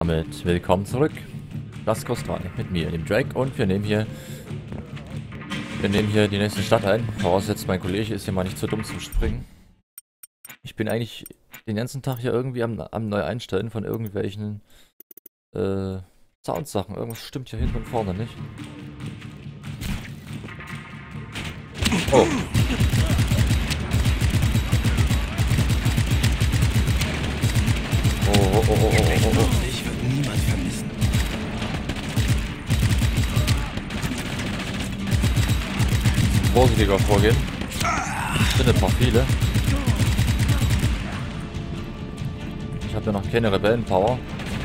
Damit willkommen zurück. Las Costa mit mir, dem Drake, und wir nehmen hier die nächste Stadt ein. Voraussetzt, mein Kollege ist hier mal nicht zu dumm zum Springen. Ich bin eigentlich den ganzen Tag hier irgendwie am neu einstellen von irgendwelchen Soundsachen. Irgendwas stimmt hier hinten und vorne nicht. Oh. Oh. Ich würde niemand vermissen. Vorsichtiger vorgehen. Es sind ein paar viele. Ich habe ja noch keine Rebellenpower.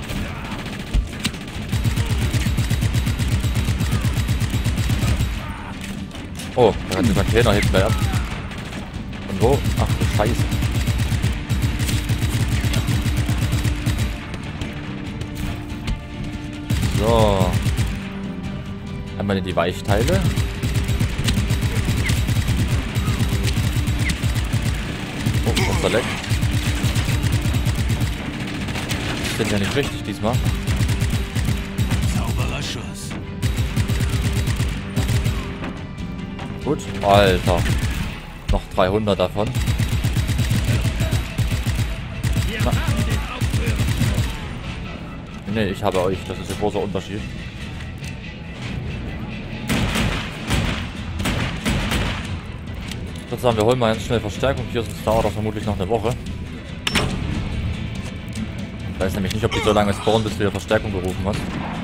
Oh, da hat sogar keiner hinten ab. Und wo? Ach du Scheiße. So. Einmal in die Weichteile. Oh, was verleckt. Das sind ja nicht richtig diesmal. Sauberer Schuss. Gut. Alter. Noch 300 davon. Na. Nee, ich habe euch. Das ist ein großer Unterschied. Ich würde sagen, wir holen mal ganz schnell Verstärkung. Hier sonst dauert das vermutlich noch eine Woche. Ich weiß nämlich nicht, ob die so lange spawnen, bis du wieder Verstärkung gerufen hast.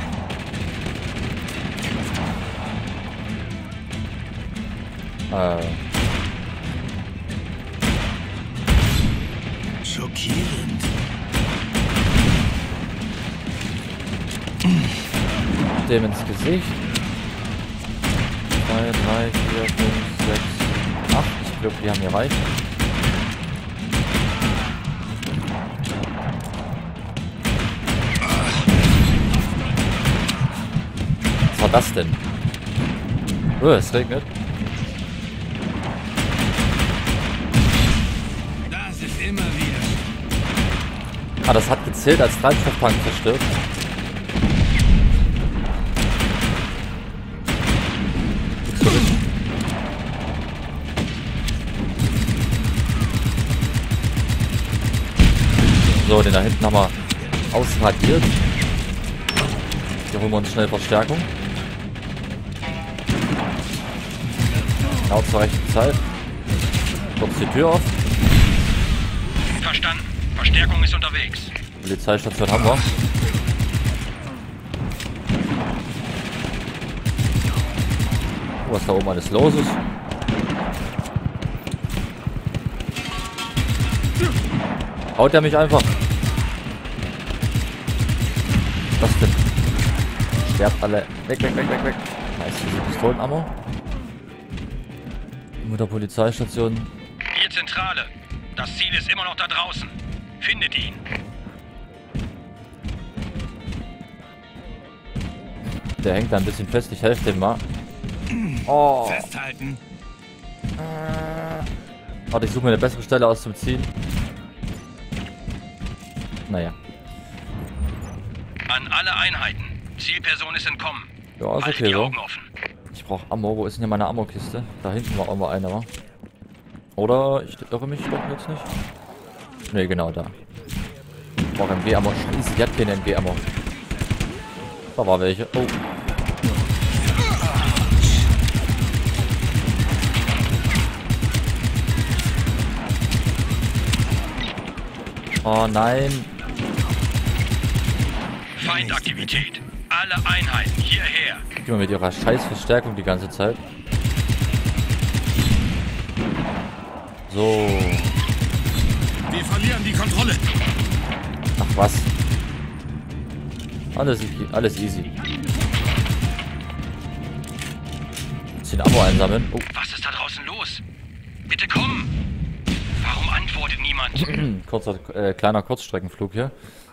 Schockierend. Dem ins Gesicht. 2, 3, 4, 5, 6, 8. Ich glaube, die haben hier reicht. Was war das denn? Oh, es regnet. Das ist immer wieder. Ah, das hat gezählt als Treibstofftank zerstört. So, den da hinten haben wir ausradiert. Hier holen wir uns schnell Verstärkung. Genau zur rechten Zeit. Kurz die Tür auf. Verstanden. Verstärkung ist unterwegs. Polizeistation haben wir. Was da oben alles los ist. Haut er mich einfach. Was denn? Sterbt alle. Weg. Nice, diese Pistolenammo. Mit der Polizeistation. Hier Zentrale. Das Ziel ist immer noch da draußen. Findet ihn. Der hängt da ein bisschen fest. Ich helfe dem mal. Oh. Festhalten. Warte, ich suche mir eine bessere Stelle aus zum Ziehen. Naja. An alle Einheiten. Zielperson ist entkommen. Ja, ist Haltet okay die so. Augen offen. Ich brauche Ammo. Wo ist denn hier meine Ammo-Kiste? Da hinten war irgendwo eine. Oder ich irre mich doch jetzt nicht. Ne, genau da. Ich brauche MG-Ammo. Scheiße, die hat keine MG-Ammo. Da war welche. Oh. Oh nein. Feindaktivität. Alle Einheiten hierher. Gib mal mit ihrer scheiß Verstärkung die ganze Zeit. So. Wir verlieren die Kontrolle. Ach was. Alles easy. Bisschen Ammo einsammeln. Oh. Was ist da draußen los? Bitte komm. Warum antwortet niemand? Kleiner Kurzstreckenflug hier.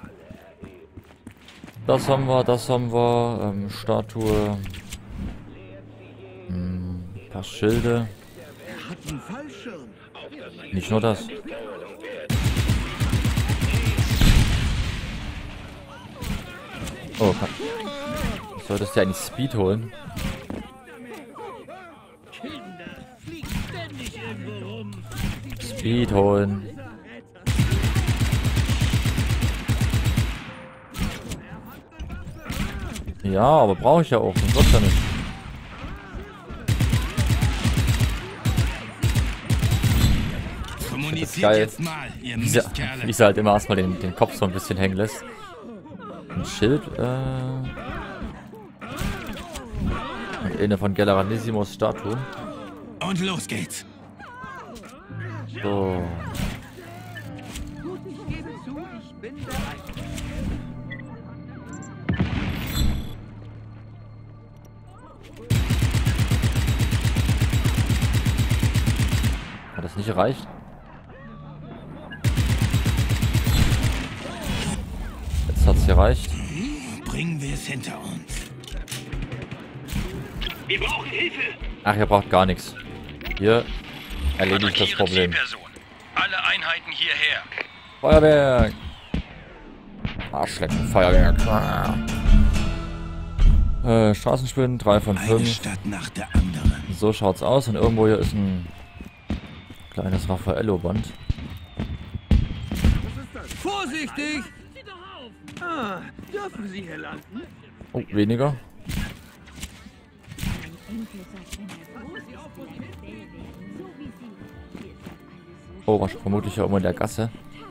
Das haben wir. Statue. Ein paar Schilde. Nicht nur das. Oh, solltest du ja eigentlich Speed holen. Speed holen. Ja, aber brauche ich ja auch. Sonst wird's ja nicht. Das ist geil. Wie sie halt immer erstmal den Kopf so ein bisschen hängen lässt. Ein Schild, eine von Galanissimos Statue. Und los geht's. So. Hat das nicht erreicht? Jetzt hat's gereicht. Bringen wir es hinter uns. Wir brauchen Hilfe. Ach, ihr braucht gar nichts. Hier erledigt das Problem. Alle Einheiten hierher. Feuerwerk! Arschlecken, Feuerwerk. Straßenspinnen, 3 von 5. Eine Stadt nach der anderen. So schaut's aus. Und irgendwo hier ist ein kleines Raffaello-Band. Vorsichtig! Ah, dürfen Sie hier landen? Oh, weniger. Oh, war vermutlich ja irgendwo in der Gasse.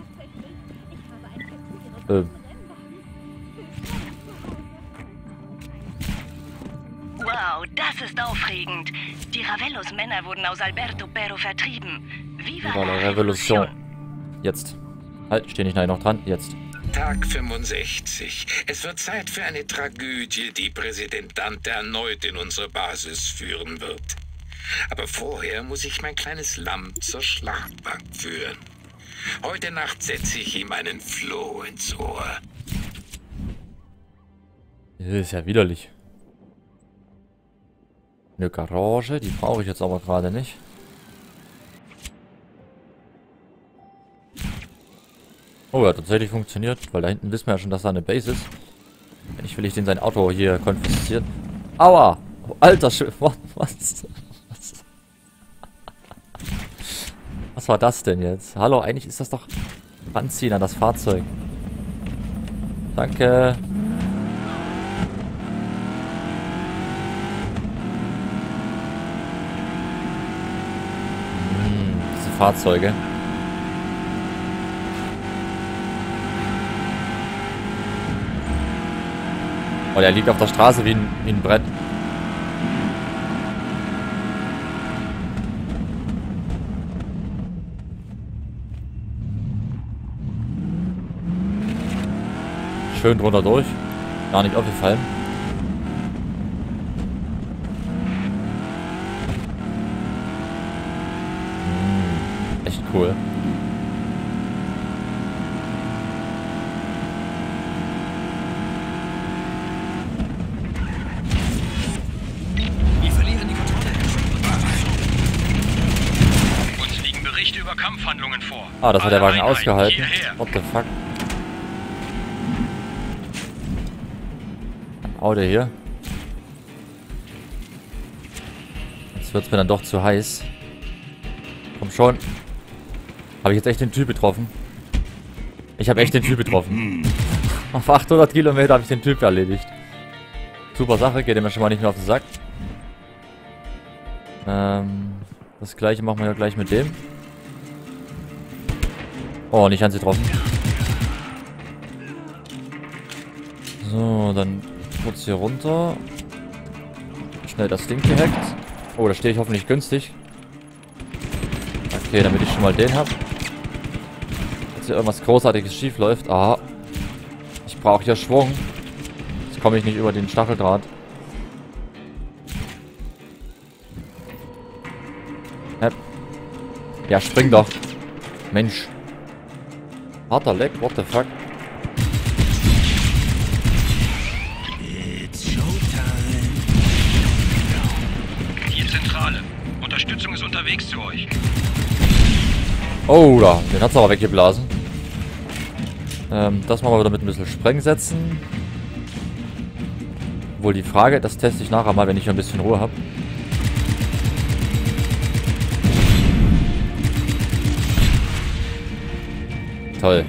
Wow, das ist aufregend. Die Ravellos-Männer wurden aus Alberto Pero vertrieben. Viva la Revolution. Jetzt. Halt, steh nicht noch dran. Jetzt. Tag 65. Es wird Zeit für eine Tragödie, die Präsident Dante erneut in unsere Basis führen wird. Aber vorher muss ich mein kleines Lamm zur Schlachtbank führen. Heute Nacht setze ich ihm einen Floh ins Ohr. Das ist ja widerlich. Eine Garage, die brauche ich jetzt aber gerade nicht. Oh, ja, tatsächlich funktioniert, weil da hinten wissen wir ja schon, dass da eine Base ist. Wenn nicht, will ich den sein Auto hier konfiszieren. Aua! Oh, alter Schwede. Was war das denn jetzt? Hallo, eigentlich ist das doch ranziehen an das Fahrzeug. Danke. Diese Fahrzeuge. Oh, der liegt auf der Straße wie ein Brett. Schön drunter durch. Gar nicht aufgefallen. Echt cool. Wir verlieren die Kontrolle. Uns liegen Berichte über Kampfhandlungen vor. Ah, das hat der Alle Wagen Einheiten ausgehalten. hierher. What the fuck? Auto hier. Jetzt wird es mir dann doch zu heiß. Komm schon. Habe ich jetzt echt den Typ getroffen? Ich habe echt den Typ getroffen. Auf 800 Kilometer habe ich den Typ erledigt. Super Sache, geht mir schon mal nicht mehr auf den Sack. Das gleiche machen wir ja gleich mit dem. Oh, nicht ganz getroffen. So, dann kurz hier runter. Schnell das Ding gehackt. Oh, da stehe ich hoffentlich günstig. Okay, damit ich schon mal den habe. Jetzt hier irgendwas Großartiges schief läuft. Aha. Ich brauche ja Schwung. Jetzt komme ich nicht über den Stacheldraht. Ja, spring doch. Mensch. Harter Leck, what the fuck? It's Showtime. Hier Zentrale. Unterstützung ist unterwegs zu euch. Oh, da. Den hat's aber weggeblasen. Das machen wir wieder mit ein bisschen Sprengsätzen. Obwohl die Frage, das teste ich nachher mal, wenn ich ein bisschen Ruhe habe. Toll.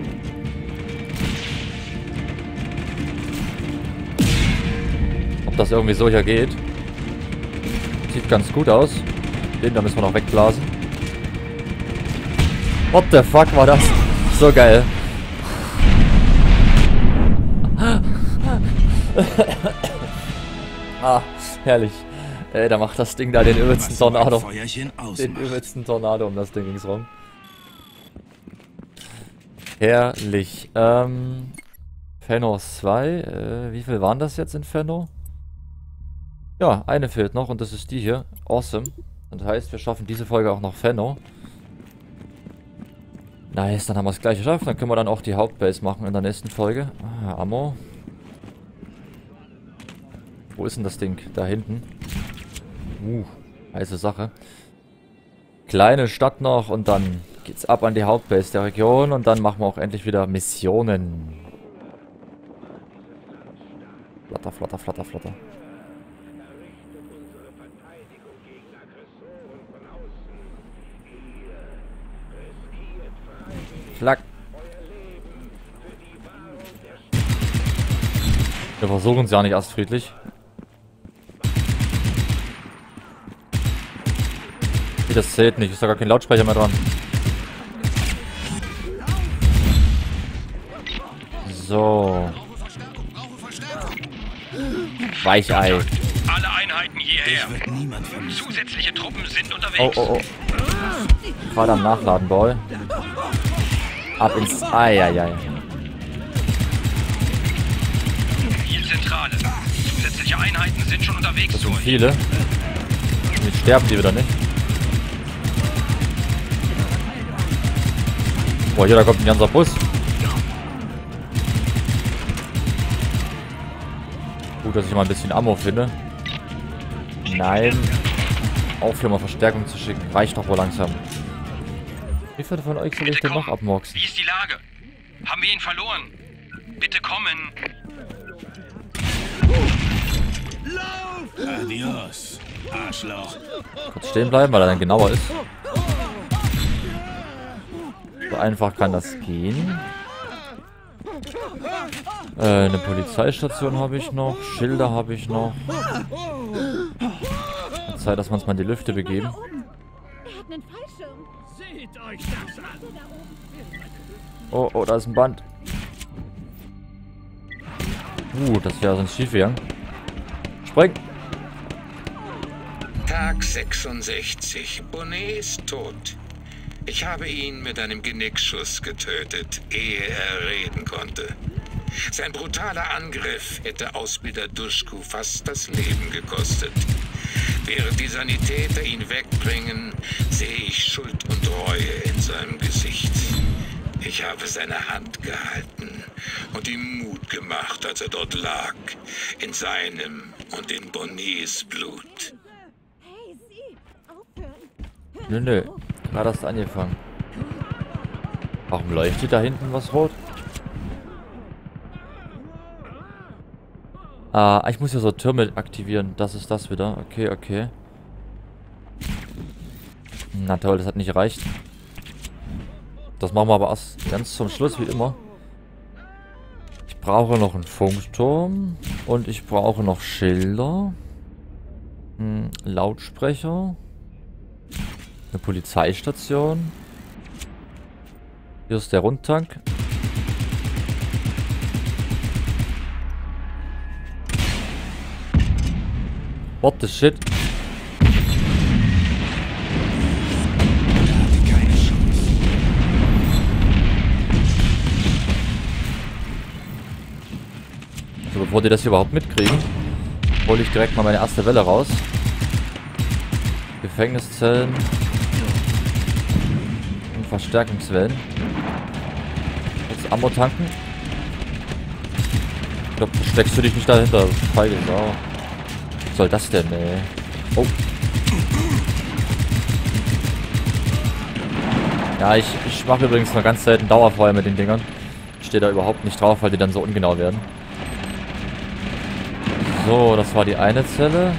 Ob das irgendwie so hier geht? Sieht ganz gut aus. Den da müssen wir noch wegblasen. What the fuck war das? So geil. Ah, herrlich. Da macht das Ding da den übelsten Tornado. Den übelsten Tornado, um das Ding ging's rum. Herrlich. Fenno 2. Wie viel waren das jetzt in Fenno? Ja, eine fehlt noch und das ist die hier. Awesome. Das heißt, wir schaffen diese Folge auch noch Fenno. Nice, dann haben wir es gleich geschafft. Dann können wir dann auch die Hauptbase machen in der nächsten Folge. Ah, Ammo. Wo ist denn das Ding? Da hinten. Heiße Sache. Kleine Stadt noch und dann geht's ab an die Hauptbase der Region und dann machen wir auch endlich wieder Missionen. Flatter, flatter, flatter, flatter. Flack. Wir versuchen es ja nicht erst friedlich. Das zählt nicht, ist da gar kein Lautsprecher mehr dran. So. Weichei. Alle Einheiten hierher. Zusätzliche Truppen sind unterwegs. Oh. Gerade am Nachladen, Boy. Ab ins Eieiei. Zielzentrale. Zusätzliche Einheiten sind schon unterwegs. Das sind viele. Jetzt sterben die wieder nicht. Boah, hier, da kommt ein ganzer Bus. Gut, dass ich mal ein bisschen Ammo finde. Nein. Aufhören mal Verstärkung zu schicken. Reicht doch wohl langsam. Wie viele von euch soll ich denn noch abmurksen? Wie ist die Lage? Haben wir ihn verloren? Bitte kommen. Adios, Arschloch. Kurz stehen bleiben, weil er dann genauer ist. So einfach kann das gehen. Eine Polizeistation habe ich noch. Schilder habe ich noch. Zeit, dass wir uns mal in die Lüfte begeben. Oh, da ist ein Band. Das wäre sonst schief gegangen. Spring! Tag 66. Bonnet ist tot. Ich habe ihn mit einem Genickschuss getötet, ehe er reden konnte. Sein brutaler Angriff hätte Ausbilder Duschku fast das Leben gekostet. Während die Sanitäter ihn wegbringen, sehe ich Schuld und Reue in seinem Gesicht. Ich habe seine Hand gehalten und ihm Mut gemacht, als er dort lag, in seinem und in Bonnets Blut. Nö. Gerade hast du angefangen. Warum leuchtet da hinten was rot? Ich muss ja so Türme aktivieren. Das ist das wieder. Okay. Na toll, das hat nicht gereicht. Das machen wir aber erst ganz zum Schluss, wie immer. Ich brauche noch einen Funkturm. Und ich brauche noch Schilder. Lautsprecher. Eine Polizeistation. Hier ist der Rundtank. What the shit? So, bevor die das hier überhaupt mitkriegen, hole ich direkt mal meine erste Welle raus. Gefängniszellen. Und Verstärkungswellen. Jetzt Ammo tanken. Ich glaube, steckst du dich nicht dahinter. Feige Sau. Was soll das denn, ey? Oh. Ja, ich mache übrigens noch ganz selten Dauerfeuer mit den Dingern. Ich stehe da überhaupt nicht drauf, weil die dann so ungenau werden. So, das war die eine Zelle.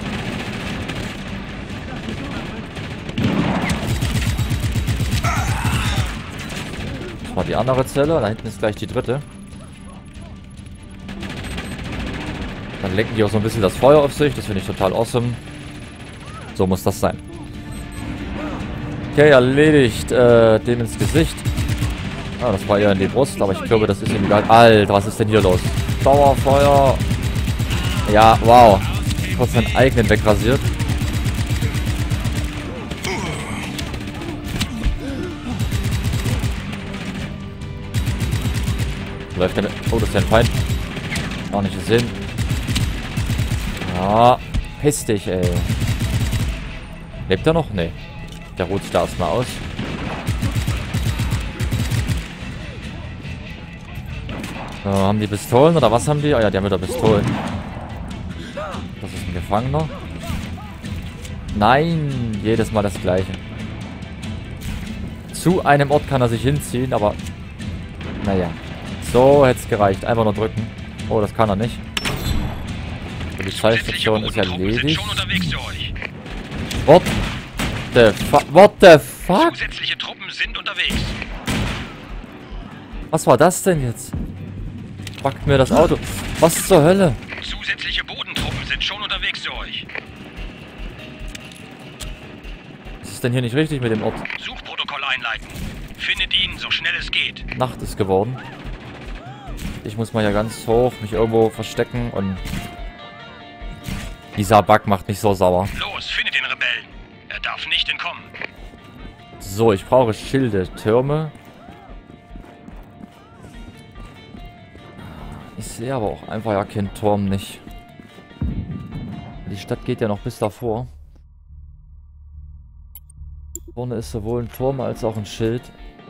Das war die andere Zelle. Da hinten ist gleich die dritte. Dann lenken die auch so ein bisschen das Feuer auf sich. Das finde ich total awesome. So muss das sein. Okay, erledigt. Dem ins Gesicht. Ah, das war eher in die Brust, aber ich glaube, das ist ihm egal. Alter, was ist denn hier los? Dauerfeuer. Ja, wow. Kurz seinen eigenen wegrasiert. Läuft der mit. Oh, das ist ja ein Feind. Gar nicht gesehen. Ja, piss dich, ey. Lebt er noch? Nee. Der ruht sich da erstmal aus. So, haben die Pistolen oder was haben die? Ah ja, die haben wieder Pistolen. Das ist ein Gefangener. Nein, jedes Mal das gleiche. Zu einem Ort kann er sich hinziehen, aber naja. So hätte es gereicht. Einfach nur drücken. Oh, das kann er nicht. Die Polizeistation ist erledigt. What the fuck? What the fuck? Zusätzliche Truppen sind unterwegs. Was war das denn jetzt? Packt mir das Auto. Was zur Hölle? Zusätzliche Bodentruppen sind schon unterwegs zu euch. Was ist denn hier nicht richtig mit dem Ort? Suchprotokoll einleiten. Findet ihn, so schnell es geht. Nacht ist geworden. Ich muss mal hier ganz hoch mich irgendwo verstecken und dieser Bug macht mich so sauer. Los, findet den Rebellen. Er darf nicht entkommen. So, ich brauche Schilde, Türme. Ich sehe aber auch einfach ja keinen Turm nicht. Die Stadt geht ja noch bis davor. Vorne ist sowohl ein Turm als auch ein Schild.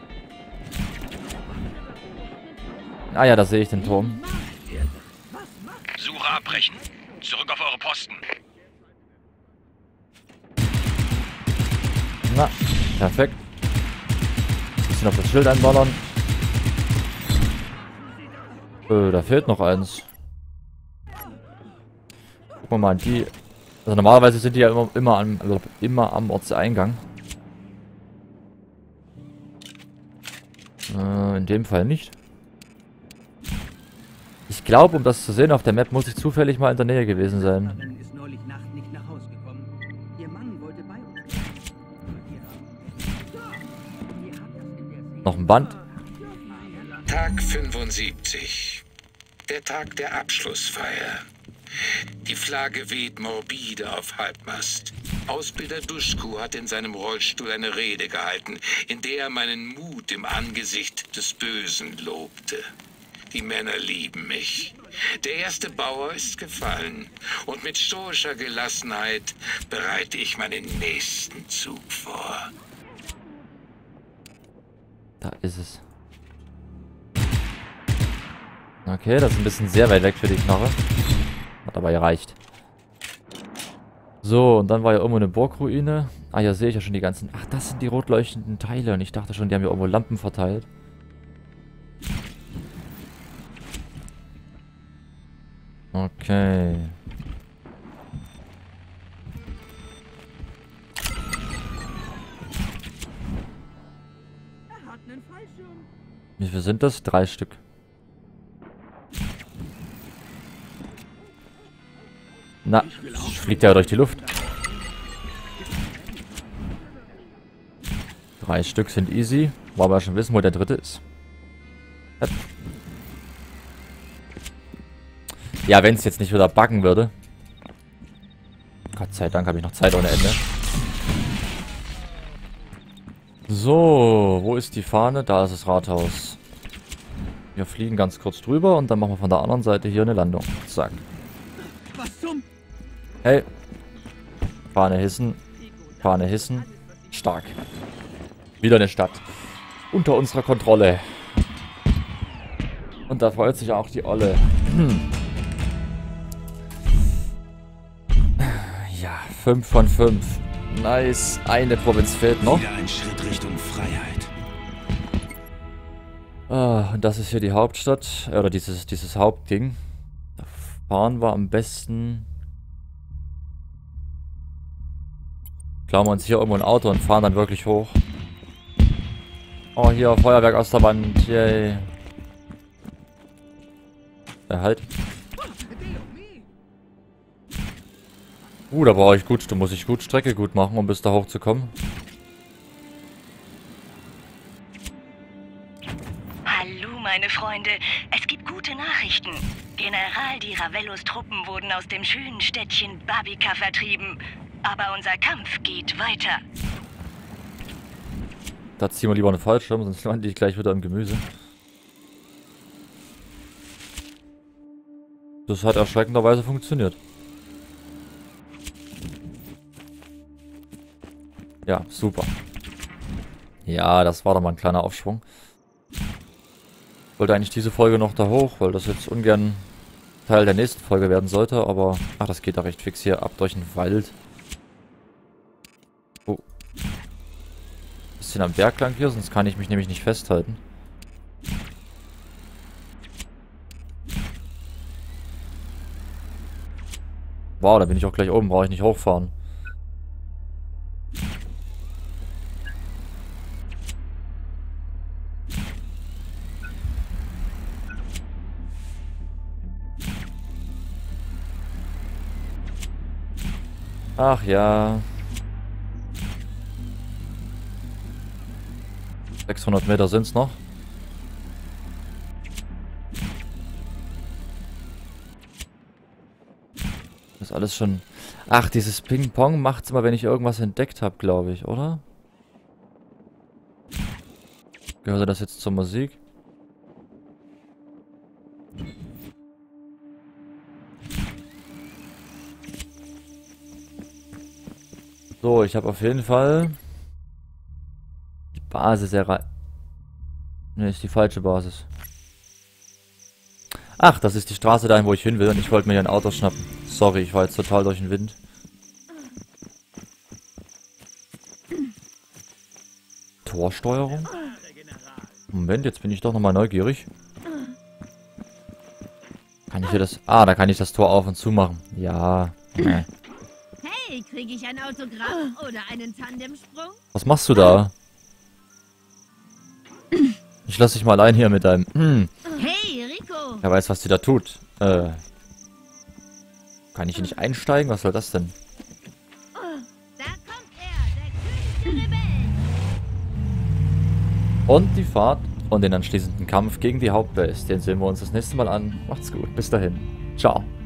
Ah ja, da sehe ich den Turm. Suche abbrechen. Zurück auf eure Posten. Na, perfekt. Bisschen auf das Schild einballern. Da fehlt noch eins. Gucken wir mal an die. Also normalerweise sind die ja immer am Ortseingang. In dem Fall nicht. Ich glaube, um das zu sehen auf der Map, muss ich zufällig mal in der Nähe gewesen sein. Ist neulich Nacht nicht nach Hause gekommen. Ihr Mann wollte bei uns. Noch ein Band. Tag 75. Der Tag der Abschlussfeier. Die Flagge weht morbide auf Halbmast. Ausbilder Duschku hat in seinem Rollstuhl eine Rede gehalten, in der er meinen Mut im Angesicht des Bösen lobte. Die Männer lieben mich. Der erste Bauer ist gefallen. Und mit stoischer Gelassenheit bereite ich meinen nächsten Zug vor. Da ist es. Okay, das ist ein bisschen sehr weit weg für die Knarre. Hat aber gereicht. So, und dann war ja irgendwo eine Burgruine. Ah, hier sehe ich ja schon die ganzen... Ach, das sind die rot leuchtenden Teile. Und ich dachte schon, die haben hier irgendwo Lampen verteilt. Okay. Wie viel sind das? 3 Stück. Na, fliegt ja durch die Luft. 3 Stück sind easy. Wollen wir schon wissen, wo der dritte ist. Ja, wenn es jetzt nicht wieder buggen würde. Gott sei Dank habe ich noch Zeit ohne Ende. So, wo ist die Fahne? Da ist das Rathaus. Wir fliegen ganz kurz drüber und dann machen wir von der anderen Seite hier eine Landung. Zack. Was zum? Hey. Fahne hissen. Fahne hissen. Stark. Wieder eine Stadt. Unter unserer Kontrolle. Und da freut sich auch die Olle. Ja, 5 von 5. Nice. Eine Provinz fehlt noch. Wieder ein Schritt Richtung Freiheit. Ah, und das ist hier die Hauptstadt. Oder dieses Hauptding. fahren wir am besten... Klauen wir uns hier irgendwo ein Auto und fahren dann wirklich hoch. Oh, hier, Feuerwerk aus der Wand. Yay. Halt. Da brauche ich gut. Da muss ich gut Strecke gut machen, um bis da hochzukommen. Hallo, meine Freunde. Es gibt gute Nachrichten. General Di Ravellos Truppen wurden aus dem schönen Städtchen Babica vertrieben. Aber unser Kampf geht weiter. Da ziehen wir lieber einen Fallschirm, sonst lande ich gleich wieder im Gemüse. Das hat erschreckenderweise funktioniert. Ja, super. Ja, das war doch mal ein kleiner Aufschwung. Wollte eigentlich diese Folge noch da hoch, weil das jetzt ungern Teil der nächsten Folge werden sollte, aber... Ach, das geht da recht fix hier ab durch den Wald. Oh. Bisschen am Berg lang hier, sonst kann ich mich nämlich nicht festhalten. Wow, da bin ich auch gleich oben, brauche ich nicht hochfahren. Ach ja. 600 Meter sind's noch. Das ist alles schon... Ach, dieses Ping-Pong macht's immer, wenn ich irgendwas entdeckt habe, glaube ich, oder? Gehört das jetzt zur Musik? So, ich habe auf jeden Fall die Basis erreicht. Ne, ist die falsche Basis. Ach, das ist die Straße dahin, wo ich hin will und ich wollte mir hier ein Auto schnappen. Sorry, ich war jetzt total durch den Wind. Torsteuerung? Moment, jetzt bin ich doch nochmal neugierig. Kann ich hier das... Ah, da kann ich das Tor auf und zu machen. Ja. Hey, kriege ich ein Autogramm oder einen Tandemsprung? Was machst du da? Ich lass dich mal allein hier mit deinem... Hey, Rico! Wer weiß, was die da tut. Kann ich hier nicht einsteigen? Was soll das denn? Da kommt er, der König der Rebellen! Und die Fahrt und den anschließenden Kampf gegen die Hauptbase. Den sehen wir uns das nächste Mal an. Macht's gut. Bis dahin. Ciao.